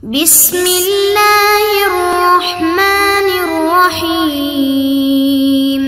بسم اللہ الرحمن الرحیم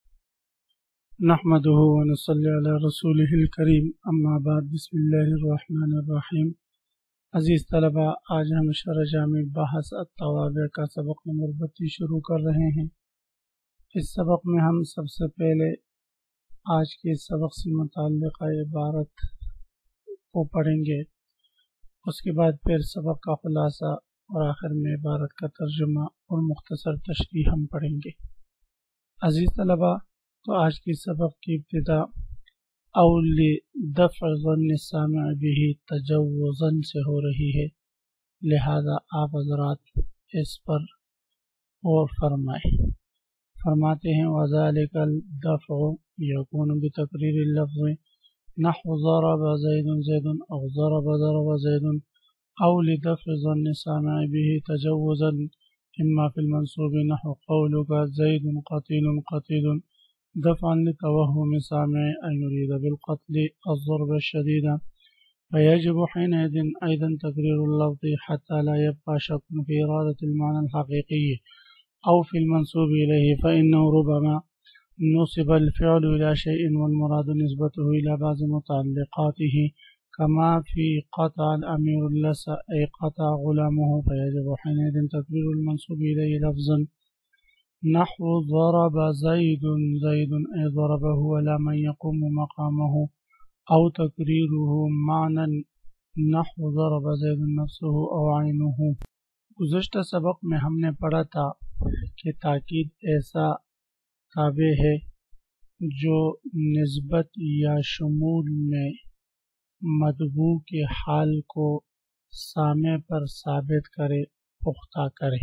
نحمده ونصلي على رسوله الکریم اما بعد بسم اللہ الرحمن الرحیم۔ عزیز طلبہ، آج ہم شرح جامع بحث التوابع کا سبق نمبر 32 شروع کر رہے ہیں۔ اس سبق میں ہم سب سے پہلے آج کے سبق سے متعلقہ عبارت کو پڑھیں گے، اس کے بعد پھر سبق کا خلاصہ اور آخر میں عبارت کا ترجمہ اور مختصر تشریح ہم پڑھیں گے۔ عزیز طلبہ، تو آج کی سبق کی ابتدا اول دفع ظن السامع به تجوزا سے ہو رہی ہے، لہذا آپ حضرات اس پر غور فرمائیں۔ فرماتے ہیں وَذَلِكَ الدَّفْعُ يَكُونُ بِتَقْرِيرِ اللَّفْظِ نحو ضرب زید زید او ضرب زید او لدفع ظن السامع به تجوزا اما في المنصوب نحو قولك زید قتيل قتيل دفعا لتوهم السامع ان يريد بالقتل الضرب الشديد، فيجب حينئذ ايضا تقرير اللفظ حتى لا يبقى شك في إرادة المعنى الحقيقي او في المنصوب اليه، فانه ربما نصب الفعل إلى شيء والمراد نسبته إلى بعض متعلقاته كما في قطع الأمير اللص أي قطع غلامه، فيجب حينئذ تقرير المنصوب إليه لفظا نحو ضرب زيد زيد أي ضربه ولا من يقوم مقامه، أو تقريره معنى نحو ضرب زيد نفسه أو عينه۔ گزشتہ سبق میں ہم نے پڑھا تھا کہ تاکید ایسا تابع ہے جو نسبت یا شمول میں مطبوع کے حال کو سامع پر ثابت کرے، پختہ کرے۔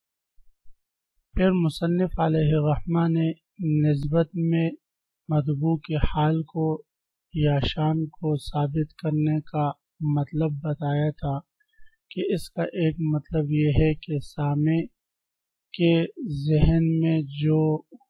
پھر مصنف علیہ الرحمہ نے نسبت میں مطبوع کے حال کو یا شان کو ثابت کرنے کا مطلب بتایا تھا کہ اس کا ایک مطلب یہ ہے کہ سامع کے ذہن میں جو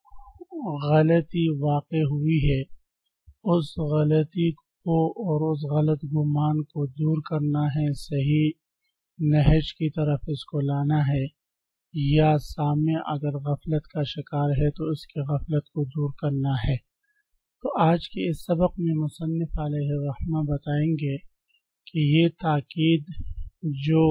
غلطی واقع ہوئی ہے اس غلطی کو اور اس غلط گمان کو دور کرنا ہے، صحیح نہج کی طرف اس کو لانا ہے، یا سامع اگر غفلت کا شکار ہے تو اس کی غفلت کو دور کرنا ہے۔ تو آج کے اس سبق میں مصنف علیہ الرحمہ بتائیں گے کہ یہ تاکید جو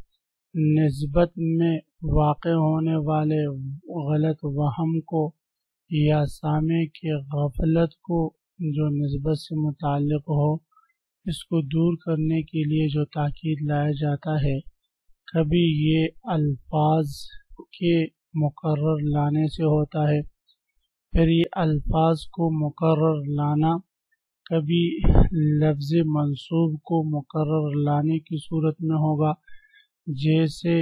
نسبت میں واقع ہونے والے غلط وہم کو یا سامع کے غفلت کو جو نسبت سے متعلق ہو، اس کو دور کرنے کے لیے جو تاکید لایا جاتا ہے، کبھی یہ الفاظ کے مقرر لانے سے ہوتا ہے، پھر یہ الفاظ کو مقرر لانا کبھی لفظ منصوب کو مقرر لانے کی صورت میں ہوگا، جیسے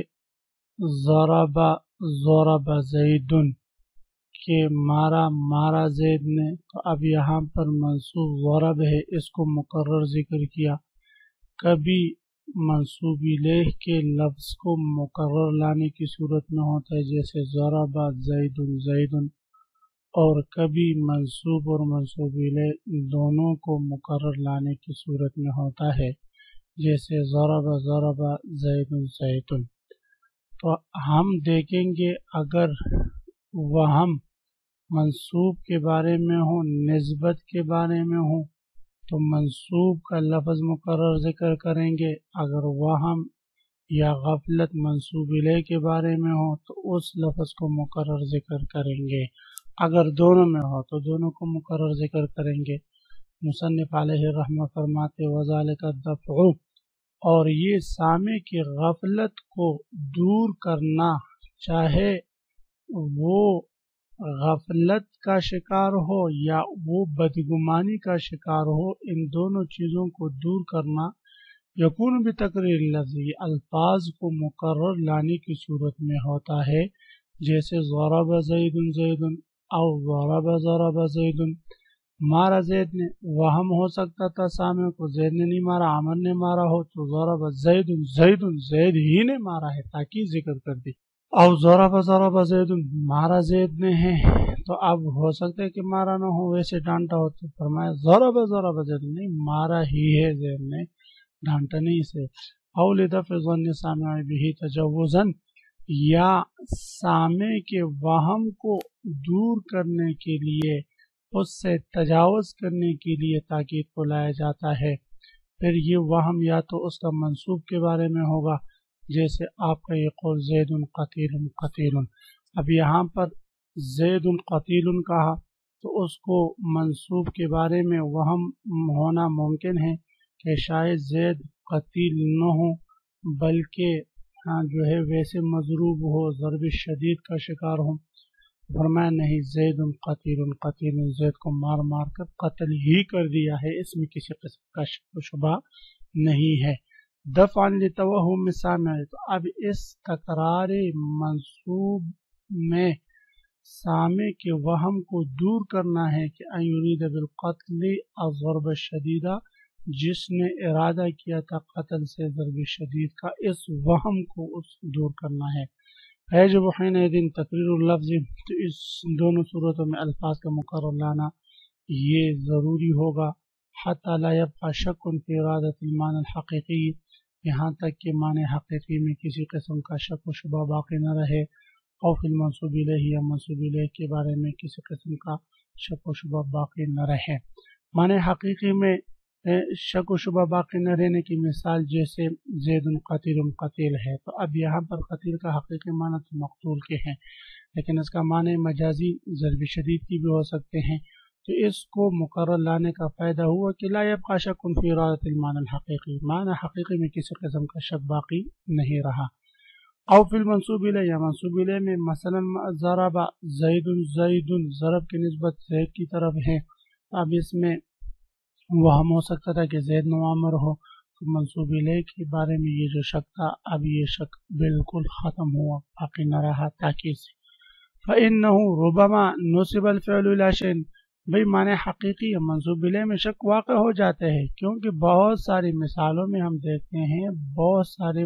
ضرب ضرب زید کہ مارا مارا زید نے، تو اب یہاں پر منصوب ضرب ہے، اس کو مقرر ذکر کیا۔ کبھی منصوب الیہ کے لفظ کو مقرر لانے کی صورت میں ہوتا ہے، جیسے ضرب زید زید، اور کبھی منصوب اور منصوب الیہ دونوں کو مقرر لانے کی صورت میں ہوتا ہے، جیسے ضرب ضرب زید زید۔ تو ہم دیکھیں گے اگر وہم منصوب کے بارے میں ہو، نسبت کے بارے میں ہو تو منصوب کا لفظ مقرر ذکر کریں گے، اگر وہم یا غفلت منصوب الیہ کے بارے میں ہو تو اس لفظ کو مقرر ذکر کریں گے، اگر دونوں میں ہو تو دونوں کو مقرر ذکر کریں گے۔ مصنف علیہ الرحمہ فرماتے وَذَلِكَ الدَّفْعُ، اور یہ سامع کی غفلت کو دور کرنا، چاہے وہ غفلت کا شکار ہو یا وہ بدگمانی کا شکار ہو، ان دونوں چیزوں کو دور کرنا یکون بتقریر لفظ، الفاظ کو مقرر لانے کی صورت میں ہوتا ہے، جیسے ضرب زید زید او ضرب ضرب زید، مارا زید نے، وہم ہو سکتا تھا سامع کو زید نے نہیں مارا، عمر نے مارا ہو، تو ضرب زید زید زید ہی نے مارا ہے، تاکید ذکر کر دی۔ او ضرب ضرب زید، مارا زید نے ہے، تو اب ہو سکتا ہے کہ مارا نہ ہو، ویسے ڈانٹا ہو، تو فرمایا ضرب ضرب زید، نہیں مارا ہی ہے زید نے، ڈانٹا نہیں اسے۔ او لدفع ظن سامع به تجوزن، یا سامع کے وہم کو دور کرنے کے لیے، اس سے تجاوز کرنے کے لیے تاکید کو لایا جاتا ہے۔ پھر یہ وہم یا تو اس کا منصوب کے بارے میں ہوگا، جیسے آپ کا یہ قول زید قتیل قتیل، اب یہاں پر زید قتیل کہا تو اس کو منصوب کے بارے میں وہم ہونا ممکن ہے کہ شاید زید قتیل نہ ہو بلکہ جو ہے ویسے مضروب ہو، ضرب شدید کا شکار ہو۔ فرمایا نہیں، زید قتیل قتیل، زید کو مار مار کر قتل ہی کر دیا ہے، اس میں کسی قسم کا شک و شبہ نہیں ہے۔ دفعا لتوہم سامع، تو اب اس تکرار منصوب میں سامع کے وہم کو دور کرنا ہے کہ ان یرید بالقتل الضرب الشدیدہ، جس نے ارادہ کیا تھا قتل سے ضرب شدید کا، اس وہم کو دور کرنا ہے۔ فیجب حینئذ تقریر اللفظ، تو اس دونوں صورتوں میں الفاظ کا مقرر لانا یہ ضروری ہوگا۔ حتی لا یبقى شک فی ارادۃ المعنی الحقیقی، یہاں تک کہ معنی حقیقی میں کسی قسم کا شک و شبہ باقی نہ رہے، او فی المنصوب الیہ، یا منصوب الیہ کے بارے میں کسی قسم کا شک و شبہ باقی نہ رہے۔ معنی حقیقی میں شک و شبہ باقی نہ رہنے کی مثال جیسے زید قتیل قتیل ہے، تو اب یہاں پر قتیل کا حقیقی معنی تو مقتول کے ہیں، لیکن اس کا معنی مجازی ضرب شدید کی بھی ہو سکتے ہیں، تو اس کو مقرر لانے کا فائدہ ہوا کہ لا یبقى شک فی ارادۃ المعنی الحقیقی، معنی حقیقی میں کسی قسم کا شک باقی نہیں رہا۔ او فی المنصوب الیہ، یا منصوب الیہ میں مثلا ضرب زید زید، ضرب کی نسبت زید کی طرف ہے، اب اس میں وہم ہو سکتا تھا کہ زید معمر ہو، تو منصوب الیہ کے بارے میں یہ جو شک تھا اب یہ شک بالکل ختم ہوا، باقی نہ رہا تاکید سے۔ فإنه ربما نصب الفعل إلى شيء، بھئی معنی حقیقی یا منصوب الیہ میں شک واقع ہو جاتے ہیں، کیونکہ بہت ساری مثالوں میں ہم دیکھتے ہیں، بہت سارے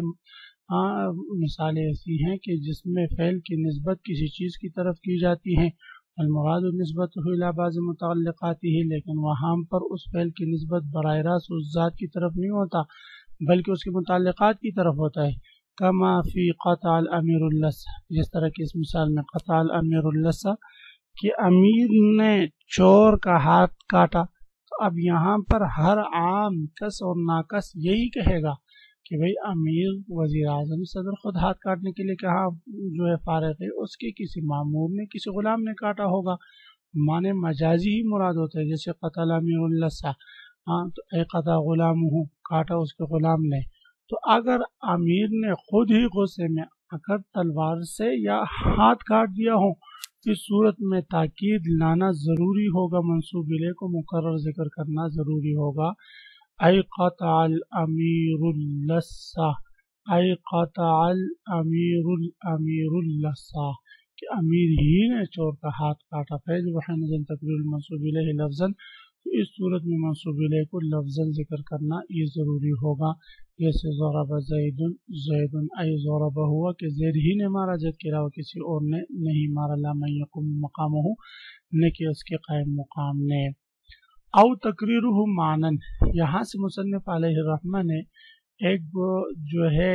مثالیں ایسی ہیں کہ جس میں فعل کی نسبت کسی چیز کی طرف کی جاتی ہے، المراد نسبت الی بعض متعلقاتی ہے، لیکن وہاں پر اس فعل کی نسبت براہ راست اس ذات کی طرف نہیں ہوتا بلکہ اس کے متعلقات کی طرف ہوتا ہے۔ کما فی قطع الامیر اللص، جس طرح کی اس مثال میں قطع الامیر اللص کہ امیر نے چور کا ہاتھ کاٹا، تو اب یہاں پر ہر عام کس اور ناکس یہی کہے گا کہ بھئی امیر، وزیر اعظم، صدر خود ہاتھ کاٹنے کے لیے کہاں جو ہے فارغ ہے، اس کے کسی مامور نے، کسی غلام نے کاٹا ہوگا، معنی مجازی ہی مراد ہوتا ہے، جیسے قتل امیر اللص، تو اے قطع غلامہ، کاٹا اس کے غلام نے، تو اگر امیر نے خود ہی غصے میں اگر تلوار سے یا ہاتھ کاٹ دیا ہو، اس صورت میں تاکید لانا ضروری ہوگا، منصوب الیہ کو مقرر ذکر کرنا ضروری ہوگا۔ ای قطع الامیر اللص، ای قطع الامیر اللص، کہ امیر ہی نے چور کا ہاتھ کاٹا۔ فیجب حینئذ تقریر المنصوب الیہ لفظاً، تو اس صورت میں منصوب الیہ کو لفظاً ذکر کرنا یہ ضروری ہوگا، جیسے ضرب زید زید، ای ضرب ہوا کہ زید ہی نے مارا، زید کے علاوہ کسی اور نے نہیں مارا، لا من یقوم مقامہ، نہ کہ اس کے قائم مقام نے۔ او تقریرہ معنن، یہاں سے مصنف علیہ الرحمہ نے ایک جو ہے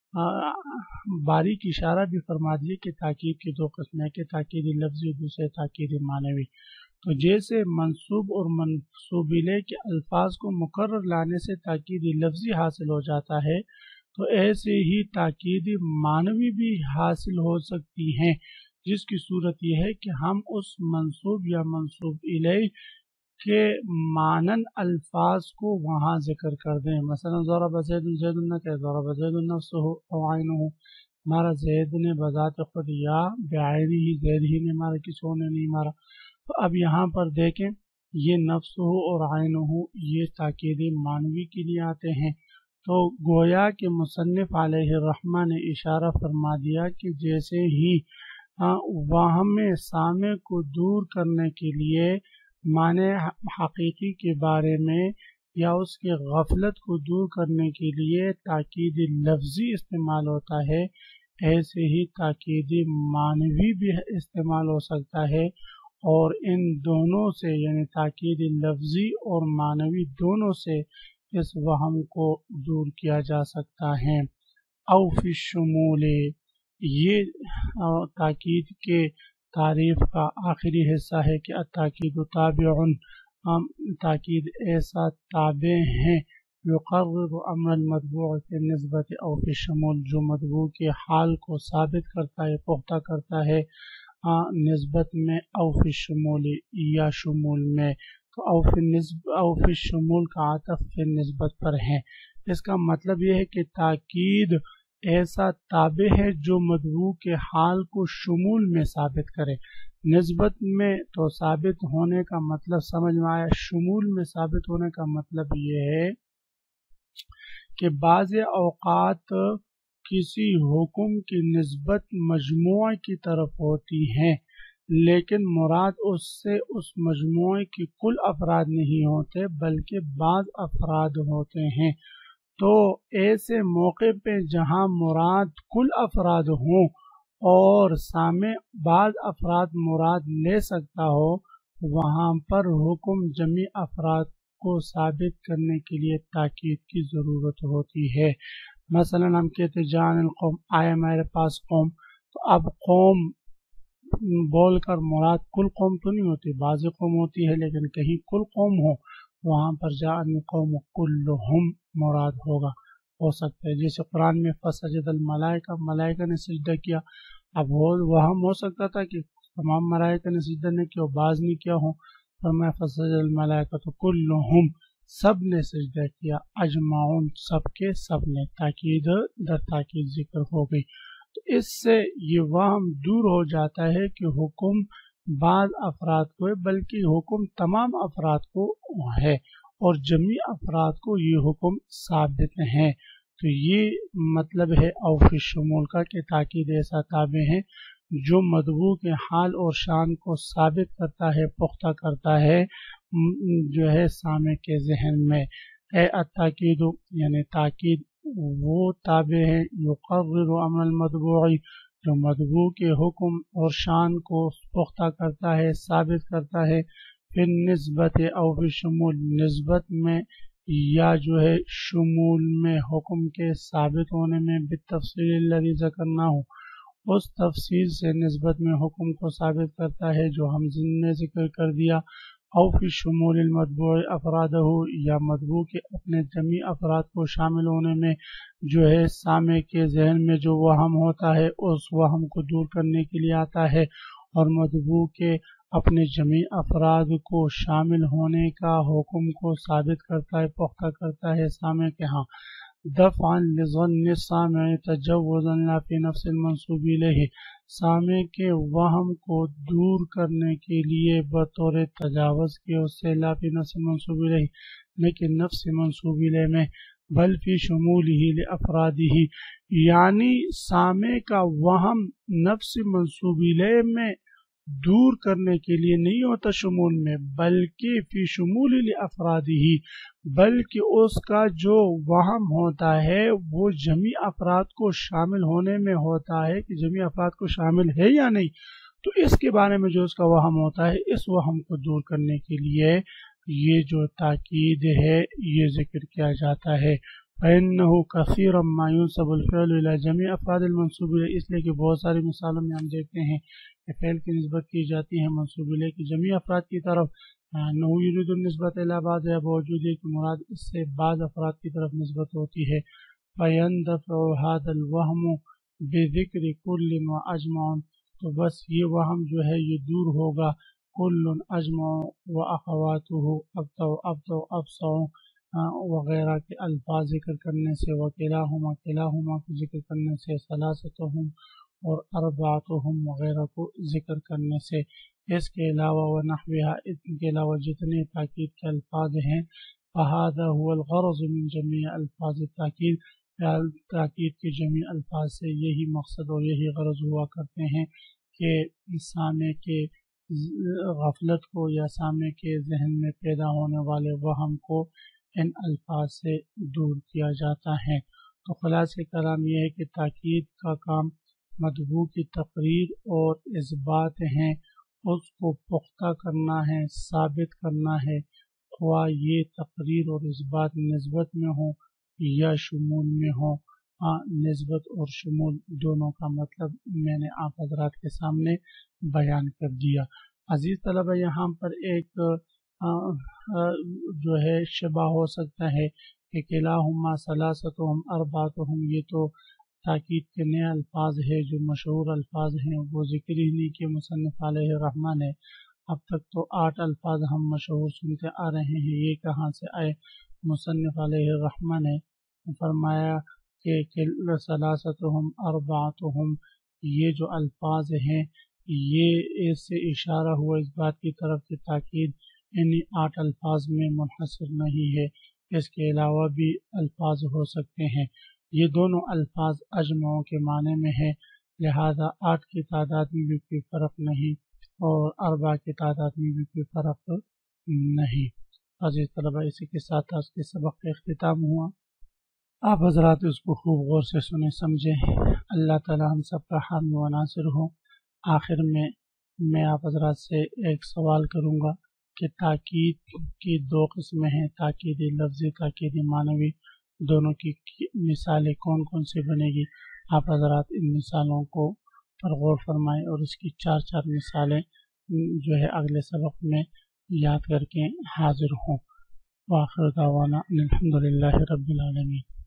باریک اشارہ بھی فرما دیا کہ تاکید کی دو قسمیں، کہ تاکید لفظی اور دوسرے تاکید معنوی۔ تو جیسے منصوب اور منصوب الیہ کے الفاظ کو مقرر لانے سے تاکید لفظی حاصل ہو جاتا ہے، تو ایسے ہی تاکید معنوی بھی حاصل ہو سکتی ہیں، جس کی صورت یہ ہے کہ ہم اس منصوب یا منصوب الیہ کے مانن الفاظ کو وہاں ذکر کر دیں۔ مثلا ضرب زید زید، نہ کہ ضرب زید نفسہ او عینہ، مارا زید نے بذات خود یا بعینہ ہی، زید ہی نے مارا، کسی اور نے نہیں مارا۔ تو اب یہاں پر دیکھیں یہ نفسہ اور عینہ یہ تاکید معنوی کے لیے آتے ہیں، تو گویا کہ مصنف علیہ الرحمہ نے اشارہ فرما دیا کہ جیسے ہی وہم سامع کو دور کرنے کے لیے معنی حقیقی کے بارے میں یا اس کے غفلت کو دور کرنے کے لیے تاکید لفظی استعمال ہوتا ہے، ایسے ہی تاکید معنوی بھی استعمال ہو سکتا ہے، اور ان دونوں سے یعنی تاکید لفظی اور معنوی دونوں سے اس وہم کو دور کیا جا سکتا ہے۔ او فی الشمول، یہ تاکید کے تعریف کا آخری حصہ ہے کہ التاکید تابع، تاکید ایسا تابع ہے یقرر امر المطبوع کی نسبت او فی الشمول، جو مطبوع کے حال کو ثابت کرتا ہے، پختہ کرتا ہے نسبت میں او فی الشمول یا شمول میں۔ تو او فی الشمول کا عطف فی النسبت پر ہے۔ اس کا مطلب یہ ہے کہ تاکید ایسا تابع ہے جو مطبوع کے حال کو شمول میں ثابت کرے۔ نسبت میں تو ثابت ہونے کا مطلب سمجھ میں آیا، شمول میں ثابت ہونے کا مطلب یہ ہے کہ بعض اوقات کسی حکم کی نسبت مجموعہ کی طرف ہوتی ہے، لیکن مراد اس سے اس مجموعے کی کل افراد نہیں ہوتے بلکہ بعض افراد ہوتے ہیں۔ تو ایسے موقع پہ جہاں مراد کل افراد ہوں اور سامع بعض افراد مراد لے سکتا ہو، وہاں پر حکم جمعی افراد کو ثابت کرنے کے لیے تاکید کی ضرورت ہوتی ہے۔ مثلا ہم کہتے جان القوم، آئے میرے پاس قوم، تو اب قوم بول کر مراد کل قوم تو نہیں ہوتی، بعض قوم ہوتی ہے، لیکن کہیں کل قوم ہو وہاں پر جان القوم کلہم مراد ہو سکتا ہے۔ جیسے قرآن میں فسجد الملائکہ، ملائکہ نے سجدہ کیا، اب وہم ہو سکتا تھا کہ تمام ملائکہ نے سجدہ نہیں کیا، بعض نے کیا ہو، فرمایا فسجد الملائکہ تو کلہم، سب نے سجدہ کیا، اجمعون، سب کے سب نے، تاکید در تاکید ذکر ہو گئی۔ تو اس سے یہ وہم دور ہو جاتا ہے کہ حکم بعض افراد کو ہے، بلکہ حکم تمام افراد کو ہے اور جمعی افراد کو یہ حکم ثابت ہیں۔ تو یہ مطلب ہے او فی الشمول کا کہ تاکید ایسا تابع ہے جو مطبوع کے حال اور شان کو ثابت کرتا ہے، پختہ کرتا ہے جو ہے سامع کے ذہن میں۔ اے التاکید، یعنی تاکید وہ تابع ہے یقرر امر المطبوع، جو مطبوع کے حکم اور شان کو پختہ کرتا ہے، ثابت کرتا ہے، پھر نسبت او فی الشمول، نسبت میں یا جو ہے شمول میں، حکم کے ثابت ہونے میں، بالتفصیل الذی ذکرناہ، اس تفصیل سے نسبت میں حکم کو ثابت کرتا ہے جو ہم نے ذکر کر دیا۔ او فی شمول المطبوع افرادہ، یا مطبوع کے اپنے جمعی افراد کو شامل ہونے میں جو ہے سامع کے ذہن میں جو وہم ہوتا ہے اس وہم کو دور کرنے کے لیے آتا ہے، اور مطبوع کے اپنے جمعی افراد کو شامل ہونے کا حکم کو ثابت کرتا ہے، پختہ کرتا ہے سامع کے ہاں۔ دفعا لظن السامع تجوزا لا فی نفس المنسوب الیہ، سامع کے وہم کو دور کرنے کے لیے بطور تجاوز کے اس سے لا فی نفس منسوب الیہ، لیکن نفس منسوب الیہ میں، بل فی شمولہ لافرادہ، یعنی سامع کا وہم نفس منسوب الیہ میں دور کرنے کے لیے نہیں ہوتا شمول میں، بلکہ فی شمول لافرادہ، بلکہ اس کا جو وہم ہوتا ہے وہ جمعی افراد کو شامل ہونے میں ہوتا ہے کہ جمعی افراد کو شامل ہے یا نہیں۔ تو اس کے بارے میں جو اس کا وہم ہوتا ہے، اس وہم کو دور کرنے کے لیے یہ جو تاکید ہے یہ ذکر کیا جاتا ہے۔ فَإِنَّهُ كَثِيرًا مَا يُنْسَبُ الْفِعْلُ إِلَى جَمِيعِ أَفْرَادِ الْمَنْصُوبِ إِلَيْهِ، اس لیے کہ بہت ساری مثالوں میں ہم دیکھتے ہیں کہ فعل کی نسبت کی جاتی ہے منصوب الیہ کی جمعی افراد کی طرف، انه يريد النسبة الى بعض، باوجود ہے کہ مراد اس سے بعض افراد کی طرف نسبت ہوتی ہے۔ فيندفع هذا الوهم بذكر كل ما اجمع، تو بس یہ وہم جو ہے یہ دور ہوگا کل اجمع واخواته ابتو ابتو ابصع وغیرہ کے الفاظ ذکر کرنے سے، وکلاہما کلاہما کو ذکر کرنے سے، ثلاثتهم اور اربعتهم وغیرہ کو ذکر کرنے سے۔ اس کے علاوہ ونحوها، ان کے علاوہ جتنے تاکید کے الفاظ ہیں، فهذا هو الغرض من جميع الفاظ التاکید، تاکید کے جميع الفاظ سے یہی مقصد اور یہی غرض ہوا کرتے ہیں کہ سامع کے غفلت کو یا سامع کے ذہن میں پیدا ہونے والے وہم کو ان الفاظ سے دور کیا جاتا ہے۔ تو خلاصہ کلام یہ ہے کہ تاکید کا کام مطبوع کی تقریر اور اثبات ہیں، اس کو پختہ کرنا ہے، ثابت کرنا ہے، خواہ یہ تقریر اور اس بات نسبت میں ہو یا شمول میں ہو۔ نسبت اور شمول دونوں کا مطلب میں نے آپ حضرات کے سامنے بیان کر دیا۔ عزیز طلبہ، یہاں پر ایک جو ہے شبہ ہو سکتا ہے کہ کلاہما ثلاثتہم اربعتہم، یہ تو تاکید کے نئے الفاظ ہے جو مشہور الفاظ ہیں، وہ ذکر ہی نہیں کہ مصنف علیہ الرحمہ نے اب تک تو 8 الفاظ ہم مشہور سنتے آ رہے ہیں، یہ کہاں سے آئے؟ مصنف علیہ الرحمہ نے فرمایا کہ ثلاثتہم اربعتہم، یہ جو الفاظ ہیں یہ اس سے اشارہ ہوا اس بات کی طرف کہ تاکید انہی 8 الفاظ میں منحصر نہیں ہے، اس کے علاوہ بھی الفاظ ہو سکتے ہیں۔ یہ دونوں الفاظ اجمعوں کے معنی میں ہیں، لہذا 8 کی تعداد میں بھی کوئی فرق نہیں اور 4 کی تعداد میں بھی کوئی فرق نہیں۔ عزیز طلبہ، اسی کے ساتھ آج کے سبق کا اختتام ہوا۔ آپ حضرات اس کو خوب غور سے سنیں سمجھیں۔ اللہ تعالی ہم سب کا حامی و ناصر ہو۔ آخر میں آپ حضرات سے ایک سوال کروں گا کہ تاکید کی 2 قسمیں ہیں، تاکیدی لفظی، تاکیدی معنوی، دونوں کی مثالیں کون کون سی بنے گی؟ آپ حضرات ان مثالوں کو پر غور فرمائیں اور اس کی 4 مثالیں جو ہے اگلے سبق میں یاد کر کے حاضر ہوں۔ وآخر دعوانا الحمدللہ رب العالمین۔